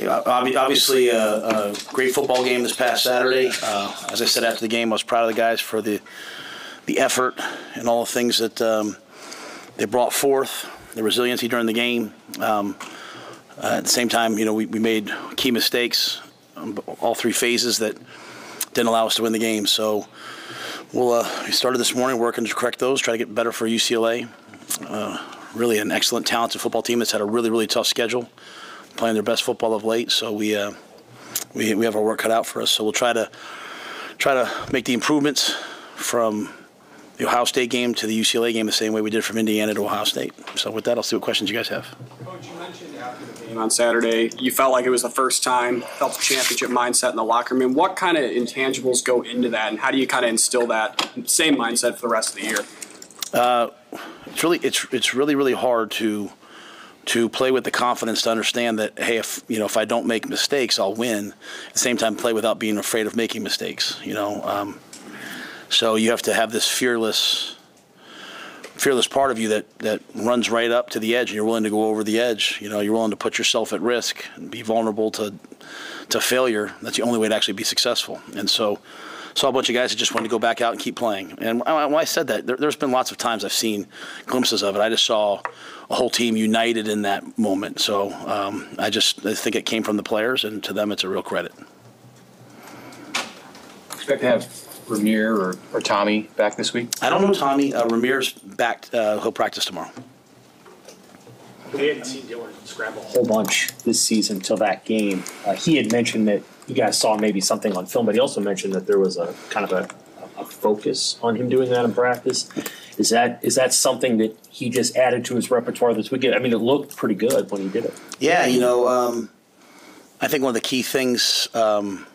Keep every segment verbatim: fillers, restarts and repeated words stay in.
obviously a, a great football game this past Saturday. Uh, as I said after the game, I was proud of the guys for the the effort and all the things that um, they brought forth, the resiliency during the game. Um, uh, at the same time, you know, we, we made key mistakes on all three phases that didn't allow us to win the game. So we'll uh, we started this morning working to correct those, try to get better for U C L A. Uh, really an excellent, talented football team that's had a really, really tough schedule, playing their best football of late. So we uh, we we have our work cut out for us. So we'll try to try to make the improvements from the Ohio State game to the U C L A game the same way we did from Indiana to Ohio State. So with that, I'll see what questions you guys have. Coach, you mentioned after the game on Saturday, you felt like it was the first time, felt the championship mindset in the locker room. What kind of intangibles go into that, and how do you kind of instill that same mindset for the rest of the year? Uh, it's really it's it's really really hard to to play with the confidence to understand that, hey, if you know if I don't make mistakes, I'll win. At the same time, play without being afraid of making mistakes. You know. Um, So you have to have this fearless, fearless part of you that, that runs right up to the edge, and you're willing to go over the edge. You know, you're willing to put yourself at risk and be vulnerable to to failure. That's the only way to actually be successful. And so, saw a bunch of guys that just wanted to go back out and keep playing. And when I said that, there, there's been lots of times I've seen glimpses of it. I just saw a whole team united in that moment. So um, I just I think it came from the players, and to them, it's a real credit. Expect to have Ramir or, or Tommy back this week? I don't know Tommy. Uh, Ramir's back. Uh, he'll practice tomorrow. We hadn't seen Dylan scramble a whole bunch this season until that game. Uh, he had mentioned that you guys saw maybe something on film, but he also mentioned that there was a kind of a, a focus on him doing that in practice. Is that is that something that he just added to his repertoire this weekend? I mean, it looked pretty good when he did it. Yeah, you know, um, I think one of the key things. Um,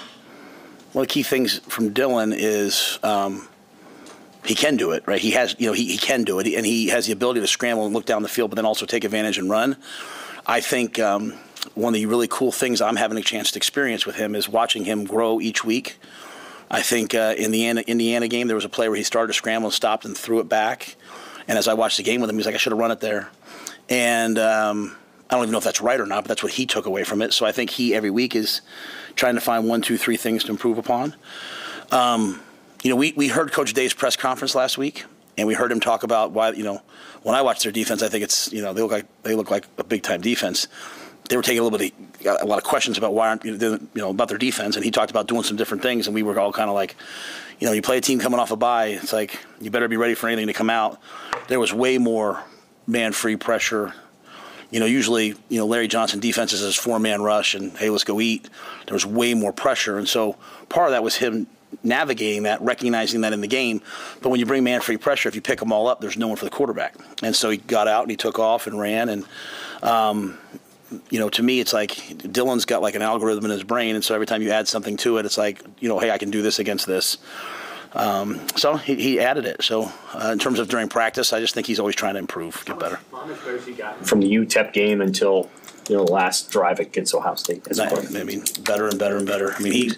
One of the key things from Dylan is um, he can do it, right? He has, you know, he, he can do it, and he has the ability to scramble and look down the field, but then also take advantage and run. I think um, one of the really cool things I'm having a chance to experience with him is watching him grow each week. I think uh, in the Indiana, Indiana game, there was a play where he started to scramble and stopped and threw it back. And as I watched the game with him, he's like, I should have run it there. And um, I don't even know if that's right or not, but that's what he took away from it. So I think he, every week, is trying to find one, two, three things to improve upon. Um, you know, we, we heard Coach Day's press conference last week, and we heard him talk about why, you know, when I watch their defense, I think it's, you know, they look like they look like a big-time defense. They were taking a little bit of, a lot of questions about why aren't, you know, about their defense, and he talked about doing some different things, and we were all kind of like, you know, you play a team coming off a bye, it's like you better be ready for anything to come out. There was way more man-free pressure. You know, usually, you know, Larry Johnson defenses is four-man rush and, hey, let's go eat. There was way more pressure. And so part of that was him navigating that, recognizing that in the game. But when you bring man-free pressure, if you pick them all up, there's no one for the quarterback. And so he got out and he took off and ran. And, um, you know, to me, it's like Dylan's got like an algorithm in his brain. And so every time you add something to it, it's like, you know, hey, I can do this against this. Um, so he, he added it. So uh, in terms of during practice, I just think he's always trying to improve, get better. From the U T E P game until, you know, the last drive against Ohio State. I, I mean, better and better and better. I mean, he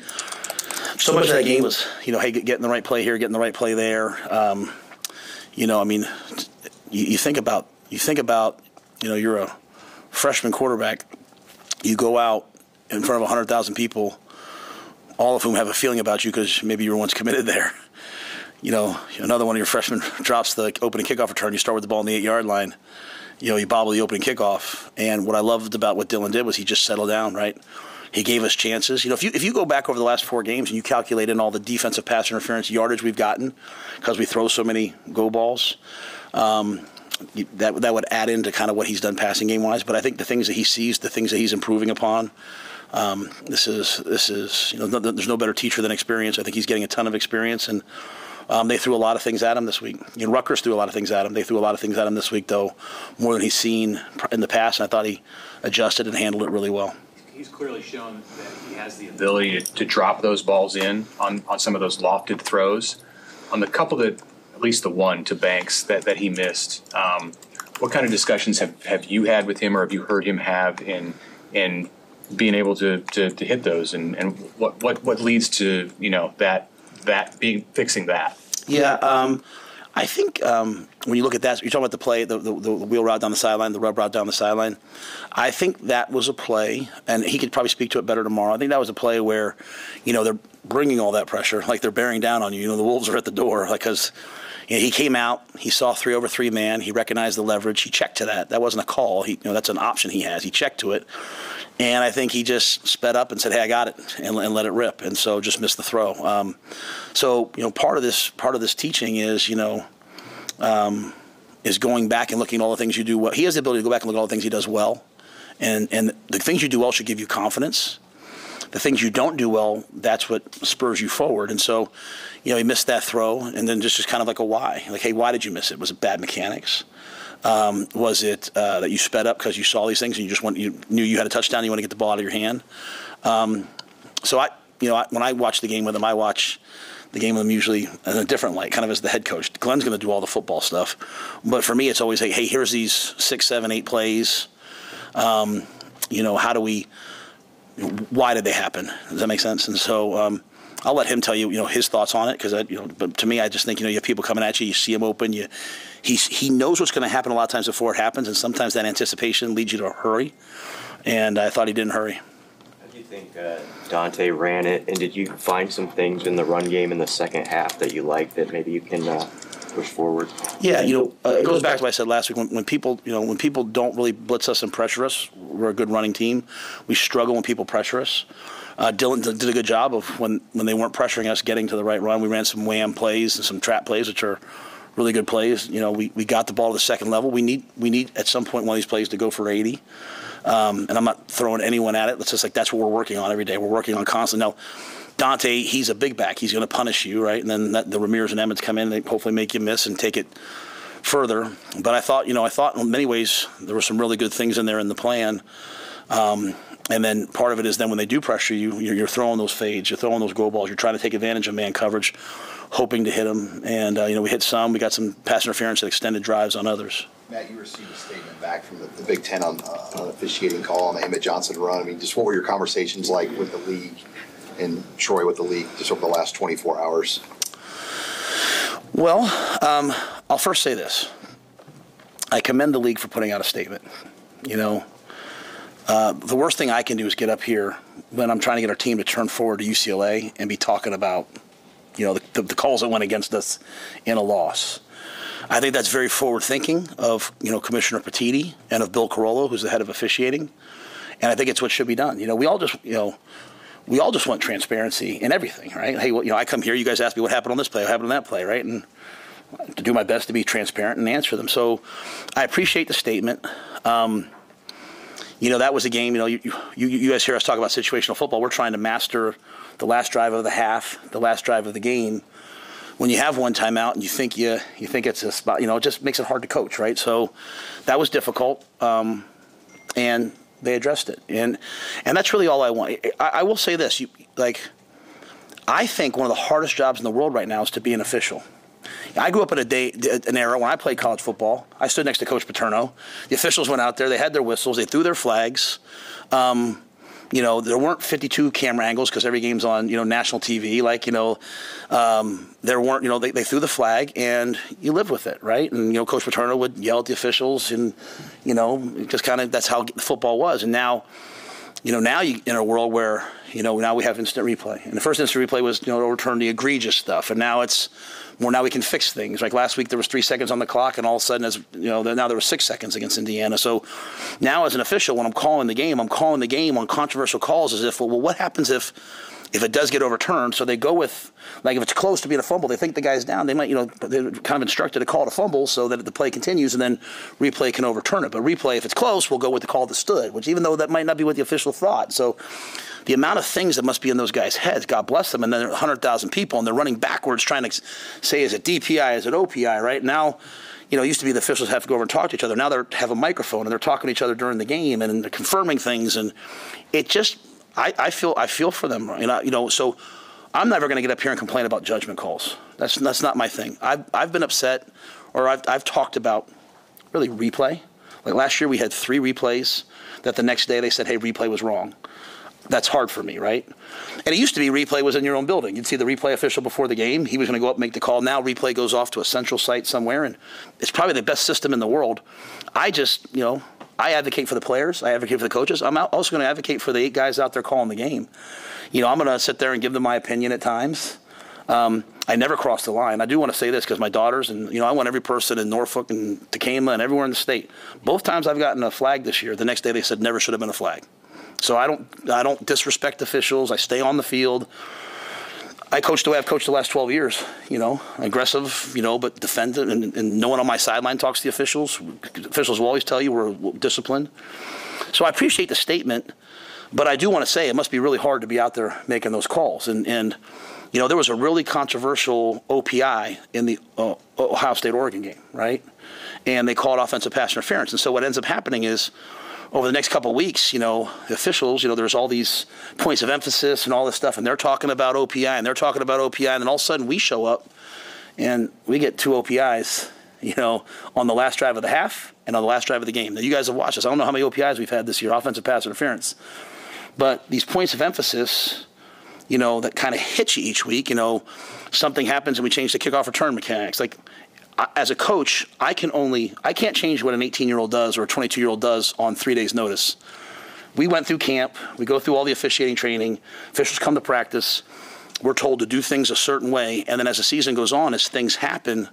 so much of that game was, you know, hey, getting the right play here, getting the right play there. Um, you know, I mean, you, you think about you think about, you know, you're a freshman quarterback. You go out in front of one hundred thousand people, all of whom have a feeling about you because maybe you were once committed there. You know, another one of your freshmen drops the opening kickoff return. You start with the ball on the eight-yard line. You know, you bobble the opening kickoff. And what I loved about what Dylan did was he just settled down, right? He gave us chances. You know, if you if you go back over the last four games and you calculate in all the defensive pass interference yardage we've gotten because we throw so many go balls, um, that that would add into kind of what he's done passing game-wise. But I think the things that he sees, the things that he's improving upon, um, this is this is you know, no, there's no better teacher than experience. I think he's getting a ton of experience, and um, they threw a lot of things at him this week. You know, Rutgers threw a lot of things at him. They threw a lot of things at him this week, though, more than he's seen in the past. And I thought he adjusted and handled it really well. He's clearly shown that he has the ability to, to drop those balls in on, on some of those lofted throws. On the couple that, at least the one to Banks that, that he missed, um, what kind of discussions have, have you had with him, or have you heard him have in in being able to, to, to hit those, and, and what, what, what leads to, you know, that that being fixing that? Yeah, um, I think um, when you look at that, you're talking about the play, the, the, the wheel route down the sideline, the rub route down the sideline. I think that was a play, and he could probably speak to it better tomorrow. I think that was a play where, you know, they're bringing all that pressure, like they're bearing down on you. You know, the Wolves are at the door, like because you know, he came out, he saw three over three man, he recognized the leverage, he checked to that. That wasn't a call. He, you know, that's an option he has. He checked to it, and I think he just sped up and said, "Hey, I got it," and, and let it rip, and so just missed the throw. Um, so you know, part of this part of this teaching is you know. Um, is going back and looking at all the things you do well. He has the ability to go back and look at all the things he does well. And and the things you do well should give you confidence. The things you don't do well, that's what spurs you forward. And so, you know, he missed that throw, and then just, just kind of like a why. Like, hey, why did you miss it? Was it bad mechanics? Um, was it uh, that you sped up because you saw these things and you just want, you knew you had a touchdown and you want to get the ball out of your hand? Um, so, I, you know, I, when I watch the game with him, I watch the game with him usually in a different light, kind of as the head coach. Glenn's going to do all the football stuff. But for me, it's always, hey, hey here's these six, seven, eight plays. Um, you know, how do we – why did they happen? Does that make sense? And so um, I'll let him tell you, you know, his thoughts on it because, you know, but to me, I just think, you know, you have people coming at you, you see him open, you he's, he knows what's going to happen a lot of times before it happens, and sometimes that anticipation leads you to hurry. And I thought he didn't hurry. I think uh, Dante ran it, and did you find some things in the run game in the second half that you liked that maybe you can uh, push forward? Yeah, you know, uh, it goes back to what I said last week. When, when people, you know, when people don't really blitz us and pressure us, we're a good running team. We struggle when people pressure us. Uh, Dylan did a good job of when, when they weren't pressuring us getting to the right run. We ran some wham plays and some trap plays, which are really good plays. You know, we, we got the ball to the second level. We need we need at some point one of these plays to go for eighty. Um, and I'm not throwing anyone at it. It's just like that's what we're working on every day. We're working on constantly. Now, Dante, he's a big back. He's going to punish you, right? And then that, the Ramirez and Emmets come in and they hopefully make you miss and take it further. But I thought, you know, I thought in many ways there were some really good things in there in the plan. Um, and then part of it is then when they do pressure you, you're, you're throwing those fades, you're throwing those go balls, you're trying to take advantage of man coverage, hoping to hit them. And, uh, you know, we hit some. We got some pass interference and extended drives on others. Matt, you received a statement back from the, the Big Ten on, uh, on officiating call on the Emmett Johnson run. I mean, just what were your conversations like with the league and Troy with the league just over the last twenty-four hours? Well, um, I'll first say this. I commend the league for putting out a statement. You know, uh, the worst thing I can do is get up here when I'm trying to get our team to turn forward to U C L A and be talking about, you know, the, the, the calls that went against us in a loss. I think that's very forward-thinking of, you know, Commissioner Petiti and of Bill Carollo, who's the head of officiating. And I think it's what should be done. You know, we all just, you know, we all just want transparency in everything, right? Hey, well, you know, I come here, you guys ask me what happened on this play, what happened on that play, right? And to do my best to be transparent and answer them. So I appreciate the statement. Um, you know, that was a game, you know, you, you, you guys hear us talk about situational football. We're trying to master the last drive of the half, the last drive of the game. When you have one timeout and you think you you think it's a spot, you know, it just makes it hard to coach, right? So that was difficult, um, and they addressed it, and and that's really all I want. I, I will say this: you, like, I think one of the hardest jobs in the world right now is to be an official. I grew up in a day, an era when I played college football. I stood next to Coach Paterno. The officials went out there; they had their whistles, they threw their flags. Um, You know, there weren't fifty-two camera angles because every game's on, you know, national T V. Like, you know, um, there weren't, you know, they, they threw the flag and you live with it, right? And, you know, Coach Paterno would yell at the officials and, you know, just kind of that's how football was. And now, you know, now you in a world where, you know, now we have instant replay. And the first instant replay was, you know, to overturn the egregious stuff. And now it's more, now we can fix things. Like last week there was three seconds on the clock and all of a sudden, as you know, now there was six seconds against Indiana. So now as an official, when I'm calling the game, I'm calling the game on controversial calls as if, well, well what happens if if it does get overturned? So they go with, like if it's close to being a fumble, they think the guy's down. They might, you know, they're kind of instructed to call it a fumble so that the play continues and then replay can overturn it. But replay, if it's close, will go with the call that stood, which even though that might not be what the official thought. So the amount of things that must be in those guys' heads, God bless them, and then there are one hundred thousand people, and they're running backwards trying to say, is it D P I, is it O P I, right? Now, you know, it used to be the officials have to go over and talk to each other. Now they have a microphone, and they're talking to each other during the game, and they're confirming things, and it just, I, I feel I feel for them, you know, you know so I'm never going to get up here and complain about judgment calls. That's that's not my thing. I've, I've been upset, or I've, I've talked about, really, replay. Like last year we had three replays that the next day they said, hey, replay was wrong. that's hard for me, right? And it used to be replay was in your own building. You'd see the replay official before the game. He was going to go up and make the call. Now replay goes off to a central site somewhere, and it's probably the best system in the world. I just, you know, I advocate for the players. I advocate for the coaches. I'm also going to advocate for the eight guys out there calling the game. You know, I'm going to sit there and give them my opinion at times. Um, I never cross the line. I do want to say this because my daughters, and, you know, I want every person in Norfolk and Tacoma and everywhere in the state. Both times I've gotten a flag this year, the next day they said never should have been a flag. So I don't I don't disrespect officials. I stay on the field. I coach the way I've coached the last twelve years, you know, aggressive, you know, but defendant, and, and no one on my sideline talks to the officials. Officials will always tell you we're disciplined. So I appreciate the statement, but I do want to say it must be really hard to be out there making those calls. And, and you know, there was a really controversial O P I in the uh, Ohio State-Oregon game, right? And they called offensive pass interference. And so what ends up happening is, over the next couple of weeks, you know, the officials, you know, there's all these points of emphasis and all this stuff, and they're talking about O P I, and they're talking about O P I, and then all of a sudden we show up, and we get two O P Is, you know, on the last drive of the half and on the last drive of the game. Now, you guys have watched this. I don't know how many O P Is we've had this year, offensive pass interference. But these points of emphasis, you know, that kind of hit you each week, you know, something happens and we change the kickoff return mechanics. Like, as a coach, I can only I can't change what an eighteen-year-old does or a twenty-two-year-old does on three days' notice. We went through camp. We go through all the officiating training. Officials come to practice. We're told to do things a certain way. And then as the season goes on, as things happen,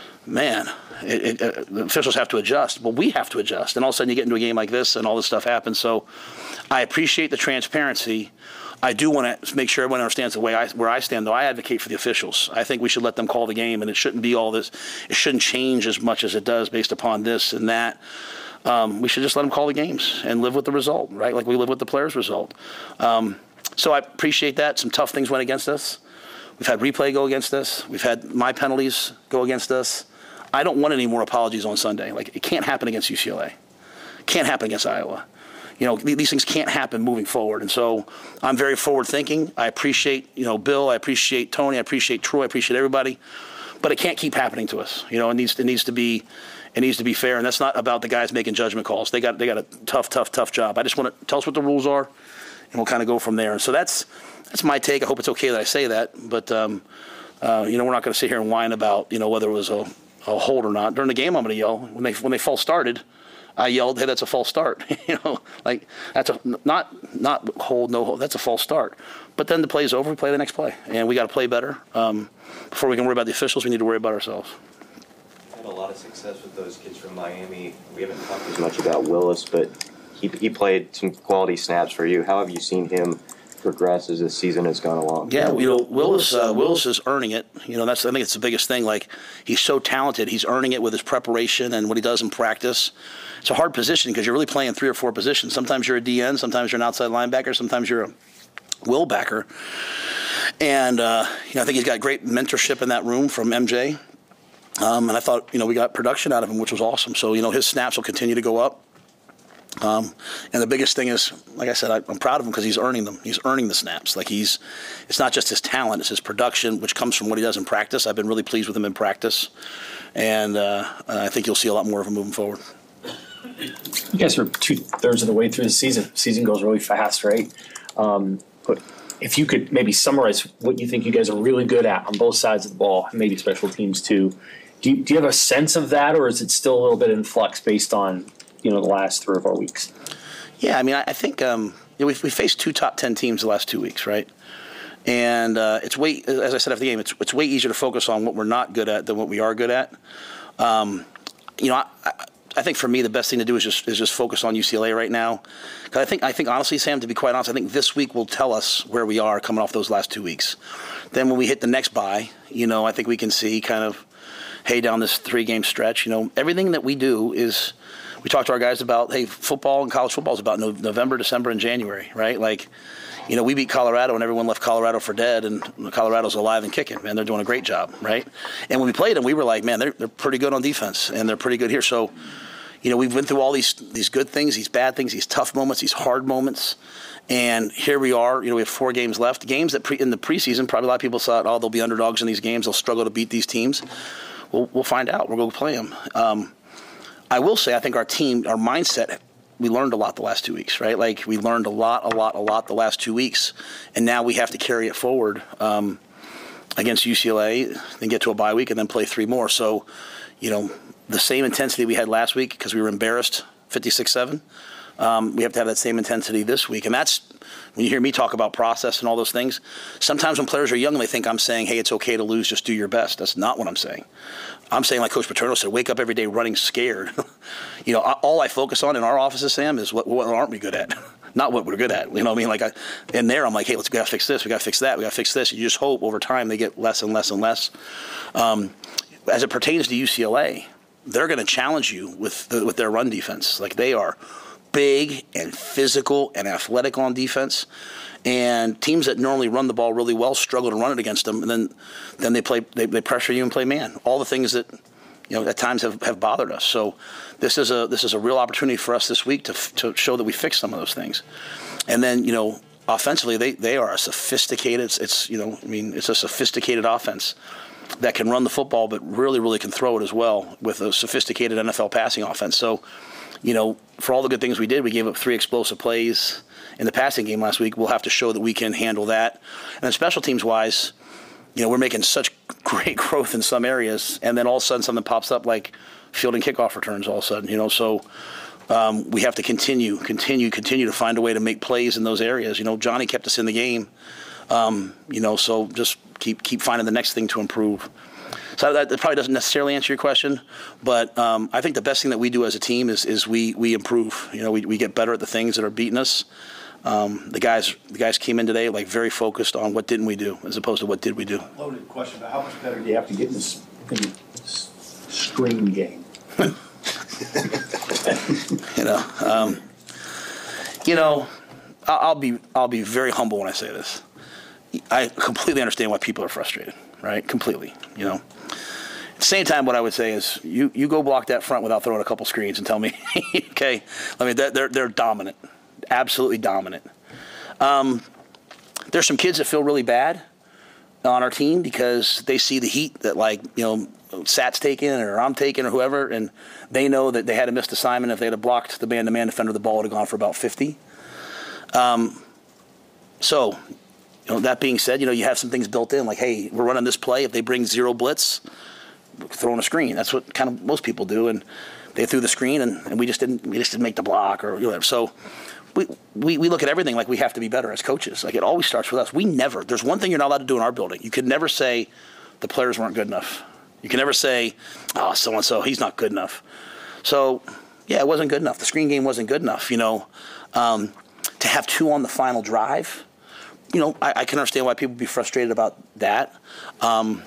man, it, it, uh, the officials have to adjust. Well, we have to adjust. And all of a sudden you get into a game like this and all this stuff happens. So I appreciate the transparency. I do want to make sure everyone understands the way I, where I stand, though. I advocate for the officials. I think we should let them call the game, and it shouldn't be all this. It shouldn't change as much as it does based upon this and that. Um, we should just let them call the games and live with the result, right? Like we live with the players' result. Um, so I appreciate that. Some tough things went against us. We've had replay go against us. We've had my penalties go against us. I don't want any more apologies on Sunday. Like, it can't happen against U C L A. It can't happen against Iowa. You know, these things can't happen moving forward. And so I'm very forward-thinking. I appreciate, you know, Bill. I appreciate Tony. I appreciate Troy. I appreciate everybody. But it can't keep happening to us. You know, it needs, it needs to be it needs to be fair. And that's not about the guys making judgment calls. They got they got a tough, tough, tough job. I just want to tell us what the rules are, and we'll kind of go from there. And so that's that's my take. I hope it's okay that I say that. But, um, uh, you know, we're not going to sit here and whine about, you know, whether it was a, a hold or not. During the game, I'm going to yell. When they, when they false started, I yelled, "Hey, that's a false start!" You know, like that's a not not hold, no hold. That's a false start. But then the play's over. We play the next play, and we got to play better. Um, before we can worry about the officials, we need to worry about ourselves. Had a lot of success with those kids from Miami. We haven't talked as much about Willis, but he he played some quality snaps for you. How have you seen him progress as the season has gone along? Yeah, you know, Willis uh, Willis is earning it. You know, that's I think it's the biggest thing. Like, he's so talented. He's earning it with his preparation and what he does in practice. It's a hard position because you're really playing three or four positions. Sometimes you're a D N, sometimes you're an outside linebacker, sometimes you're a will backer. And uh, you know, I think he's got great mentorship in that room from M J. Um, and I thought, you know, we got production out of him, which was awesome. So, you know, his snaps will continue to go up. Um, and the biggest thing is, like I said, I, I'm proud of him because he's earning them. He's earning the snaps. Like he's, it's not just his talent, it's his production, which comes from what he does in practice. I've been really pleased with him in practice. And uh, I think you'll see a lot more of him moving forward. You guys are two-thirds of the way through the season. Season goes really fast, right? Um, but if you could maybe summarize what you think you guys are really good at on both sides of the ball, maybe special teams too, do you, do you have a sense of that, or is it still a little bit in flux based on, you know, the last three or four weeks? Yeah, I mean, I, I think um, you know, we've, we faced two top ten teams the last two weeks, right? And uh, it's way, as I said after the game, it's it's way easier to focus on what we're not good at than what we are good at. Um, you know, I, I, I think for me the best thing to do is just is just focus on U C L A right now. Because I think I think honestly, Sam, to be quite honest, I think this week will tell us where we are coming off those last two weeks. Then when we hit the next bye, you know, I think we can see kind of, hey, down this three-game stretch, you know, everything that we do is. We talk to our guys about, hey, football and college football is about November, December, and January, right? Like, you know, we beat Colorado and everyone left Colorado for dead, and Colorado's alive and kicking, man. They're doing a great job, right? And when we played them, we were like, man, they're they're pretty good on defense, and they're pretty good here. So, you know, we've been through all these these good things, these bad things, these tough moments, these hard moments, and here we are. You know, we have four games left. Games that pre, in the preseason, probably a lot of people thought, oh, they'll be underdogs in these games. They'll struggle to beat these teams. We'll, we'll find out. We'll go play them. Um, I will say I think our team, our mindset we learned a lot the last two weeks, right? Like we learned a lot, a lot, a lot the last two weeks, and now we have to carry it forward um, against U C L A, then get to a bye week, and then play three more. So, you know, the same intensity we had last week because we were embarrassed, fifty-six seven. Um, we have to have that same intensity this week, and that's when you hear me talk about process and all those things. Sometimes when players are young, they think I'm saying, "Hey, it's okay to lose, just do your best." That's not what I'm saying. I'm saying, like Coach Paterno said, wake up every day running scared. You know, all I focus on in our offices, Sam, is what, what aren't we good at, not what we're good at. You know what I mean? Like, I, in there, I'm like, hey, let's we gotta fix this, we gotta fix that, we gotta fix this. You just hope over time they get less and less and less. Um, as it pertains to U C L A, they're going to challenge you with the, with their run defense. Like they are big and physical and athletic on defense. And teams that normally run the ball really well struggle to run it against them, and then then they play they, they pressure you and play man. All the things that you know at times have, have bothered us. So this is a this is a real opportunity for us this week to to show that we fix some of those things. And then you know offensively they, they are a sophisticated it's, it's you know I mean it's a sophisticated offense that can run the football but really really can throw it as well with a sophisticated N F L passing offense. So you know for all the good things we did, we gave up three explosive plays in the passing game last week. We'll have to show that we can handle that. And then special teams wise, you know, we're making such great growth in some areas, and then all of a sudden something pops up like field and kickoff returns all of a sudden, you know. So um, we have to continue, continue, continue to find a way to make plays in those areas. You know, Johnny kept us in the game, um, you know, so just keep keep finding the next thing to improve. So that, that probably doesn't necessarily answer your question, but um, I think the best thing that we do as a team is is we we improve. You know, we we get better at the things that are beating us. Um, the guys the guys came in today like very focused on what didn't we do as opposed to what did we do. Loaded question, but how much better do you have to get in this, in this screen game? you know, um, you know, I'll, I'll be I'll be very humble when I say this. I completely understand why people are frustrated, right? Completely, you know. At the same time, what I would say is you, you go block that front without throwing a couple screens and tell me, okay, I mean, they're, they're, they're dominant, absolutely dominant. Um, there's some kids that feel really bad on our team because they see the heat that, like, you know, Sat's taking or I'm taking or whoever, and they know that they had a missed assignment. If they had blocked the man-to-man defender, the ball would have gone for about fifty. Um, so, you know, that being said, you know, you have some things built in, like, hey, we're running this play. If they bring zero blitz, we're throwing a screen. That's what kind of most people do, and they threw the screen, and, and we just didn't we just didn't make the block or whatever. So we, we we look at everything like we have to be better as coaches. Like, it always starts with us. We never. There's one thing you're not allowed to do in our building. You could never say the players weren't good enough. You can never say, oh, so and so, he's not good enough. So yeah, it wasn't good enough. The screen game wasn't good enough. You know, um, to have two on the final drive. You know, I, I can understand why people would be frustrated about that. Um,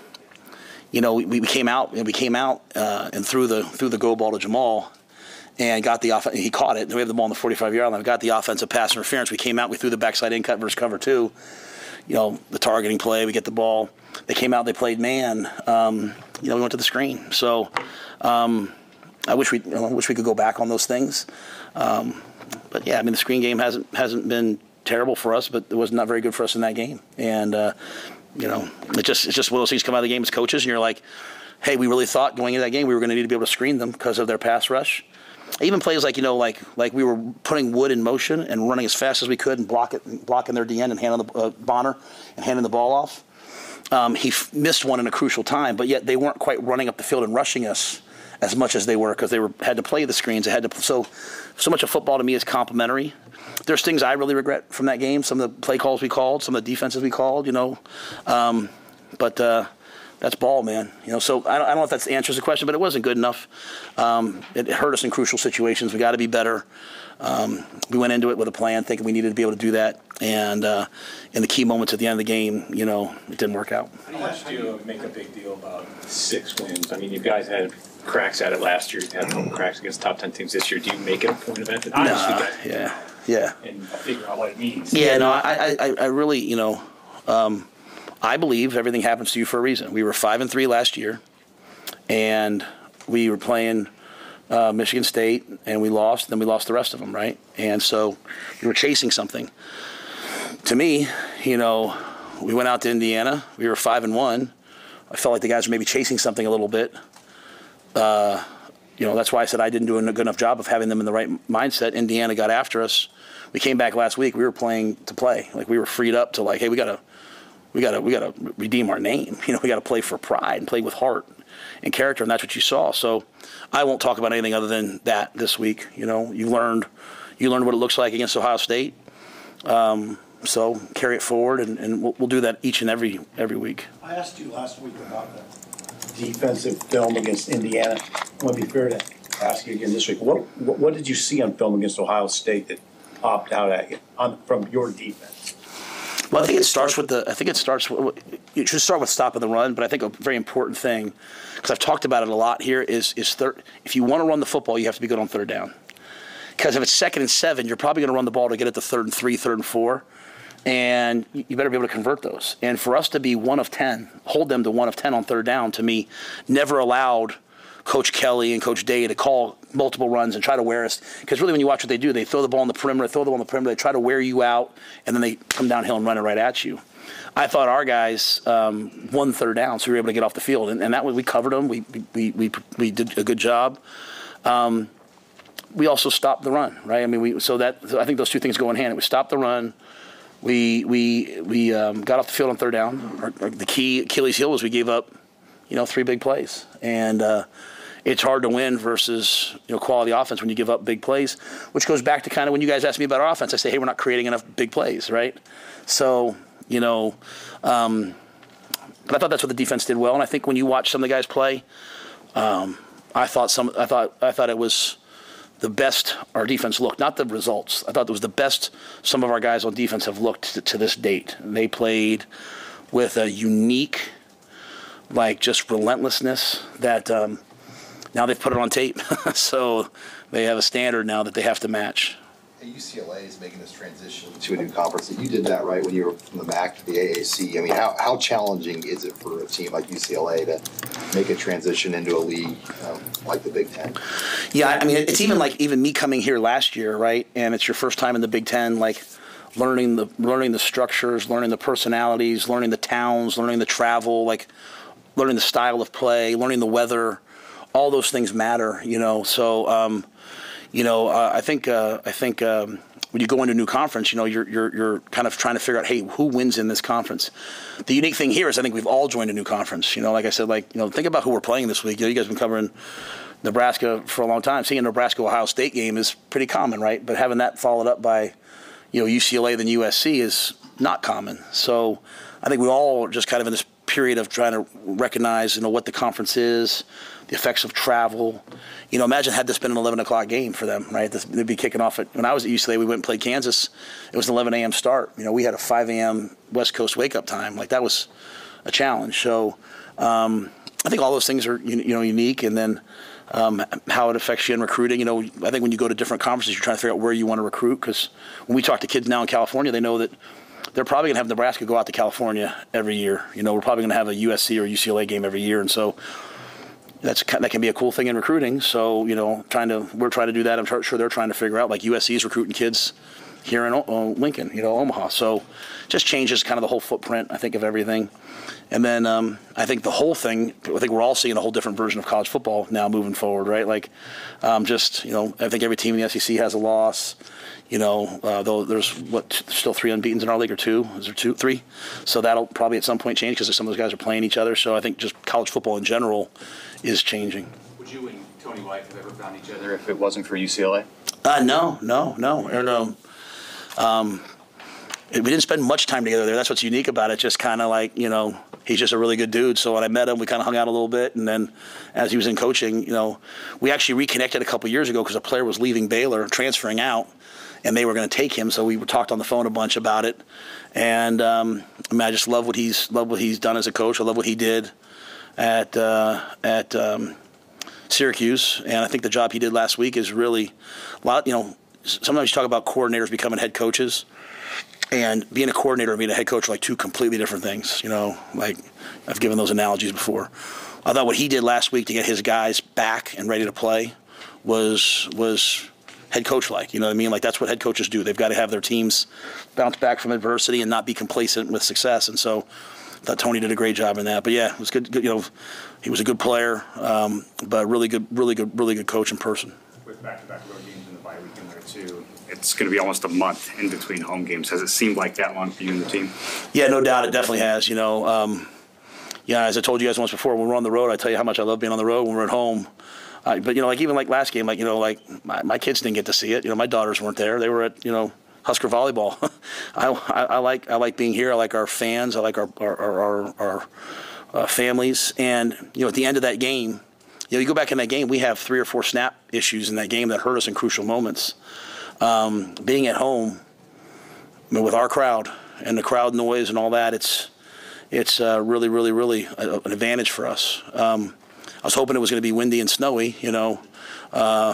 you know, we, we came out and we came out uh, and threw the threw the go ball to Jamal, and got the off. He caught it. And we had the ball on the forty-five yard line. We got the offensive pass interference. We came out. We threw the backside in cut versus cover two. You know, the targeting play. We get the ball. They came out. They played man. Um, you know, we went to the screen. So um, I wish we you know, I wish we could go back on those things. Um, but yeah, I mean, the screen game hasn't hasn't been terrible for us, but it was not very good for us in that game. And uh, you know, it just it's just one of those things come out of the game as coaches, and you're like, hey, we really thought going into that game we were going to need to be able to screen them because of their pass rush. Even plays like you know, like like we were putting Wood in motion and running as fast as we could and block it, blocking their D N and handing the uh, Bonner and handing the ball off. Um, he f- missed one in a crucial time, but yet they weren't quite running up the field and rushing us as much as they were because they were had to play the screens. They had to so so much of football to me is complementary. There's things I really regret from that game. Some of the play calls we called, some of the defenses we called, you know. Um, but uh, that's ball, man. You know. So I don't, I don't know if that answers the question, but it wasn't good enough. Um, it, it hurt us in crucial situations. We got to be better. Um, we went into it with a plan, thinking we needed to be able to do that. And uh, in the key moments at the end of the game, you know, it didn't work out. How much do you make a big deal about six wins? I mean, you guys had cracks at it last year. You had a couple cracks against top ten teams this year. Do you make it a point of emphasis? Nah, yeah, yeah. And figure out what it means. Yeah, no, I, I, I really, you know, um, I believe everything happens to you for a reason. We were five and three last year, and we were playing uh, Michigan State, and we lost. Then we lost the rest of them, right? And so we were chasing something. To me, you know, we went out to Indiana. We were five and one. I felt like the guys were maybe chasing something a little bit. Uh, you know, that's why I said I didn't do a good enough job of having them in the right mindset. Indiana got after us. We came back last week. We were playing to play. Like, we were freed up to, like, hey, we got to we gotta, we gotta redeem our name. You know, we got to play for pride and play with heart and character, and that's what you saw. So I won't talk about anything other than that this week. You know, you learned, you learned what it looks like against Ohio State. Um, so carry it forward, and, and we'll, we'll do that each and every every week. I asked you last week about the defensive film against Indiana. It would be fair to ask you again this week. What, what what did you see on film against Ohio State that popped out at you on, from your defense? Well, I think it starts with the. I think it starts. With, you should start with stopping the run, but I think a very important thing, because I've talked about it a lot here, is is third. If you want to run the football, you have to be good on third down. Because if it's second and seven, you're probably going to run the ball to get it to third and three, third and four, and you better be able to convert those. And for us to be one of ten, hold them to one of ten on third down, to me, never allowed Coach Kelly and Coach Day to call multiple runs and try to wear us. Because really, when you watch what they do, they throw the ball on the perimeter, throw the ball on the perimeter, they try to wear you out, and then they come downhill and run it right at you. I thought our guys um, won third down, so we were able to get off the field, and, and that way we covered them. We we we we did a good job. Um, we also stopped the run, right? I mean, we so that so I think those two things go in hand. We stopped the run. We we we um, got off the field on third down. Our, our, the key Achilles heel was we gave up, you know, three big plays, and uh, it's hard to win versus, you know, quality offense when you give up big plays, which goes back to kind of when you guys asked me about our offense. I say, hey, we're not creating enough big plays, right? So, you know, um, but I thought that's what the defense did well, and I think when you watch some of the guys play, um, I thought some, I thought, I thought it was the best our defense looked, not the results. I thought it was the best some of our guys on defense have looked to, to this date. They played with a unique, like, just relentlessness that um, now they've put it on tape. So they have a standard now that they have to match. U C L A is making this transition to a new conference. You did that right when you were from the M A C to the A A C. I mean, how, how challenging is it for a team like U C L A to make a transition into a league um, like the Big Ten? Yeah, I mean, it's even like even me coming here last year, right? And it's your first time in the Big Ten, like learning the learning the structures, learning the personalities, learning the towns, learning the travel, like learning the style of play, learning the weather. All those things matter, you know. So. Um, You know, uh, I think uh, I think um, when you go into a new conference, you know, you're you're you're kind of trying to figure out, hey, who wins in this conference? The unique thing here is I think we've all joined a new conference. You know, like I said, like, you know, think about who we're playing this week. You know, you guys have been covering Nebraska for a long time. Seeing a Nebraska-Ohio State game is pretty common, right? But having that followed up by, you know, U C L A then U S C is not common. So I think we all are just kind of in this period of trying to recognize, you know, what the conference is, the effects of travel. You know, imagine had this been an eleven o'clock game for them, right? This, they'd be kicking off at, when I was at U C L A, we went and played Kansas. It was an eleven a.m. start. You know, we had a five a.m. West Coast wake-up time. Like, that was a challenge. So um, I think all those things are, you, you know, unique. And then um, how it affects you in recruiting. You know, I think when you go to different conferences, you're trying to figure out where you want to recruit. Because when we talk to kids now in California, they know that they're probably going to have Nebraska go out to California every year. You know, we're probably going to have a U S C or U C L A game every year. And so That's that can be a cool thing in recruiting. So, you know, trying to we're trying to do that. I'm sure they're trying to figure out, like, U S C is recruiting kids here in uh, Lincoln, you know, Omaha. So just changes kind of the whole footprint, I think, of everything. And then um, I think the whole thing, I think we're all seeing a whole different version of college football now moving forward, right? Like, um, just, you know, I think every team in the S E C has a loss. You know, uh, though there's what still three unbeatens in our league, or two? Is there two, three? So that'll probably at some point change because some of those guys are playing each other. So I think just college football in general is changing. Would you and Tony White have ever found each other if it wasn't for U C L A? Uh, no, no, no, or no. Um, we didn't spend much time together there. That's what's unique about it. Just kind of like, you know, he's just a really good dude. So when I met him, we kind of hung out a little bit. And then as he was in coaching, you know, we actually reconnected a couple years ago because a player was leaving Baylor, transferring out, and they were going to take him. So we talked on the phone a bunch about it. And um, I mean, I just love what he's love what he's done as a coach. I love what he did at uh, at um, Syracuse, and I think the job he did last week is really a lot. You know, sometimes you talk about coordinators becoming head coaches, and being a coordinator and being a head coach are like two completely different things. You know, like I've given those analogies before. I thought what he did last week to get his guys back and ready to play was was. head coach like, you know what I mean? Like, that's what head coaches do. They've got to have their teams bounce back from adversity and not be complacent with success. And so thought Tony did a great job in that. But yeah, it was good. good you know, he was a good player, um, but really good, really good, really good coach in person. With back-to-back road games in the bye week in there too, it's going to be almost a month in between home games. Has it seemed like that long for you and the team? Yeah, no doubt, it definitely has. You know, um, yeah, as I told you guys once before, when we're on the road, I tell you how much I love being on the road when we're at home. Uh, but you know, like even like last game, like you know, like my, my kids didn't get to see it. You know, my daughters weren't there; they were at you know Husker volleyball. I, I, I like I like being here. I like our fans. I like our our our, our uh, families. And you know, at the end of that game, you know, you go back in that game, we have three or four snap issues in that game that hurt us in crucial moments. Um, being at home, I mean, with our crowd and the crowd noise and all that, it's it's uh, really really really a, an advantage for us. Um, I was hoping it was going to be windy and snowy, you know, uh,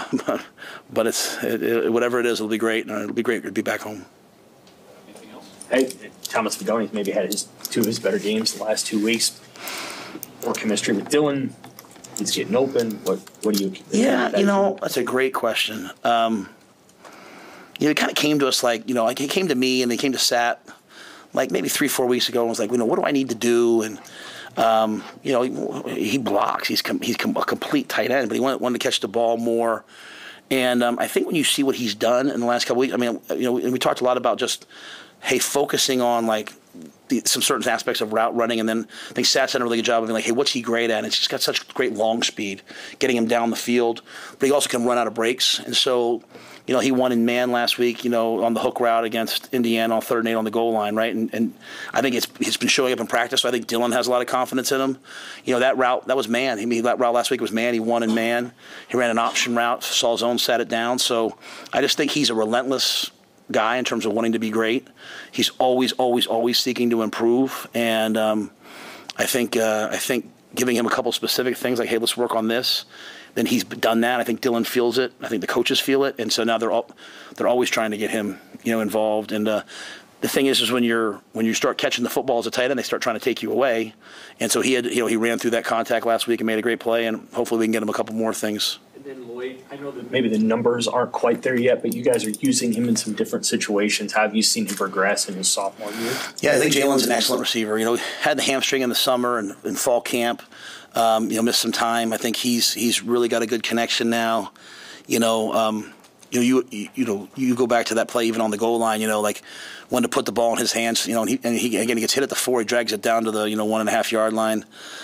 but it's it, it, whatever it is, it'll be great, and it'll be great to be back home. Anything else? Hey, Thomas Fagoni maybe had his two of his better games the last two weeks. More chemistry with Dylan. He's getting open. What what do you? Yeah, you know, that's a great question. Um, you know, it kind of came to us like, you know, like it came to me and they came to Sat like maybe three, four weeks ago and was like, you know, what do I need to do? And Um, you know, he, he blocks. He's com- he's com- a complete tight end, but he wanted, wanted to catch the ball more. And um, I think when you see what he's done in the last couple weeks, I mean, you know, we talked a lot about just, hey, focusing on like the, some certain aspects of route running, and then I think Sat's done a really good job of being like, hey, what's he great at? And it's just got such great long speed, getting him down the field, but he also can run out of breaks. And so, you know, he won in man last week, you know, on the hook route against Indiana on third and eight on the goal line, right? And, and I think it's he's been showing up in practice, so I think Dylan has a lot of confidence in him. You know, that route, that was man. He, that route last week was man. He won in man. He ran an option route, saw zone, sat it down. So I just think he's a relentless guy in terms of wanting to be great. He's always, always, always seeking to improve. And um, I think uh, I think giving him a couple specific things like, hey, let's work on this. Then he's done that. I think Dylan feels it. I think the coaches feel it, and so now they're all, they're always trying to get him, you know, involved. And uh, the thing is, is when you're when you start catching the football as a tight end, they start trying to take you away. And so he had, you know, he ran through that contact last week and made a great play, and hopefully we can get him a couple more things. And then Lloyd, I know that maybe the numbers aren't quite there yet, but you guys are using him in some different situations. How have you seen him progress in his sophomore year? Yeah, I think Jalen's an excellent receiver. You know, had the hamstring in the summer and in fall camp. Um, you know, missed some time. I think he's he's really got a good connection now. You know, um, you know, you, you you know, you go back to that play even on the goal line. You know, like when to put the ball in his hands. You know, and he, and he again he gets hit at the four. He drags it down to the you know one and a half yard line.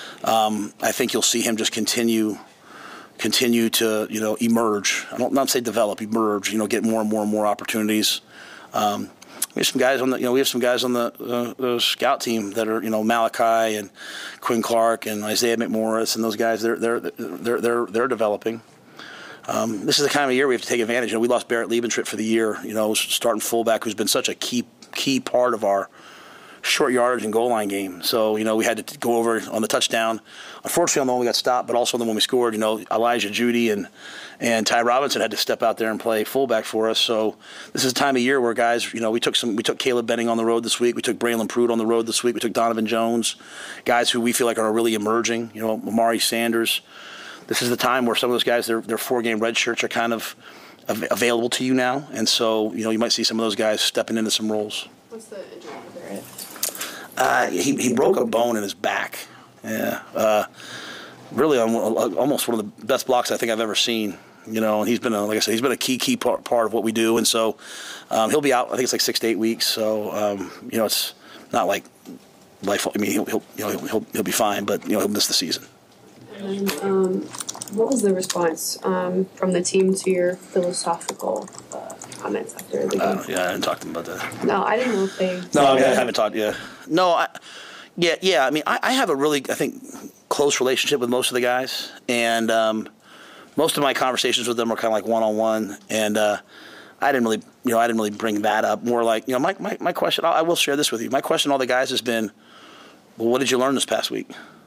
Um, I think you'll see him just continue continue to you know emerge. I don't not say develop, emerge. You know, get more and more and more opportunities. Um, We have some guys on the, you know, we have some guys on the, uh, the scout team that are, you know, Malachi and Quinn Clark and Isaiah McMorris and those guys. They're they're they're they're they're developing. Um, this is the kind of year we have to take advantage. You know, we lost Barrett Liebentritt for the year. You know, starting fullback who's been such a key key part of our short yardage and goal line game. So you know, we had to go over on the touchdown. Unfortunately, on the one we got stopped, but also on the one we scored. You know, Elijah Judy and. And Ty Robinson had to step out there and play fullback for us. So this is a time of year where guys, you know, we took some, we took Caleb Benning on the road this week. We took Braylon Pruitt on the road this week. We took Donovan Jones, guys who we feel like are really emerging. You know, Amari Sanders. This is the time where some of those guys, their their four game red shirts are kind of available to you now, and so you know you might see some of those guys stepping into some roles. What's the injury they're at? Uh, he he broke a bone in his back. Yeah. Uh, really, almost one of the best blocks I think I've ever seen. You know, and he's been a, like I said, he's been a key, key part, part of what we do. And so um, he'll be out, I think it's like six to eight weeks. So, um, you know, it's not like life. I mean, he'll, he'll, you know, he'll, he'll be fine, but, you know, he'll miss the season. And then, um, what was the response um, from the team to your philosophical uh, comments after the game? Uh, yeah, I didn't talk to them about that. No, I didn't know if they. No, I, mean, I haven't talked, yeah. No, I, yeah, yeah. I mean, I, I have a really, I think, close relationship with most of the guys. And, um, most of my conversations with them are kind of like one-on-one, and uh, I didn't really, you know, I didn't really bring that up. More like, you know, my my, my question. I will share this with you. My question to all the guys has been, well, what did you learn this past week?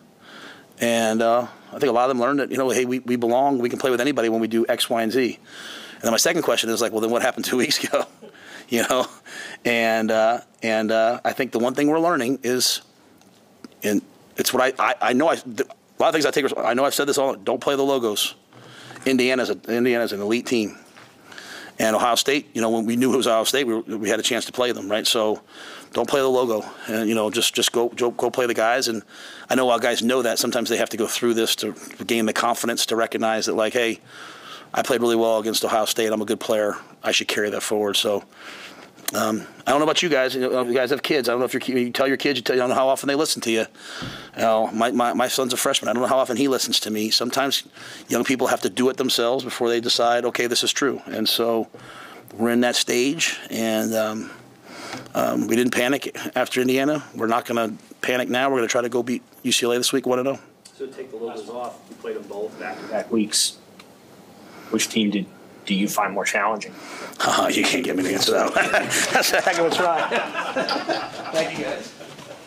And uh, I think a lot of them learned that, you know, hey, we, we belong. We can play with anybody when we do X, Y, and Z. And then my second question is like, well, then what happened two weeks ago? You know, and uh, and uh, I think the one thing we're learning is, and it's what I I, I know. I a lot of things I take. I know I've said this all. Don't play the logos. Indiana's a, Indiana's an elite team, And Ohio State, you know, when we knew it was Ohio State, we, were, we had a chance to play them, right? So don't play the logo, and you know, just just go go, go play the guys. And I know our guys know that sometimes they have to go through this to gain the confidence to recognize that, like, hey, I played really well against Ohio State. I'm a good player. I should carry that forward. So um, I don't know about you guys. You know, you guys have kids. I don't know if you're, you tell your kids. You tell, I don't know how often they listen to you. You know, my, my my son's a freshman. I don't know how often he listens to me. Sometimes young people have to do it themselves before they decide, okay, this is true. And so we're in that stage, and um, um, we didn't panic after Indiana. We're not going to panic now. We're going to try to go beat U C L A this week, one and oh. So take the logos off. You played them both back-to-back weeks. Which team did do you find more challenging? Uh, you can't get me to answer that one. That's a heck of a try. Thank you, guys.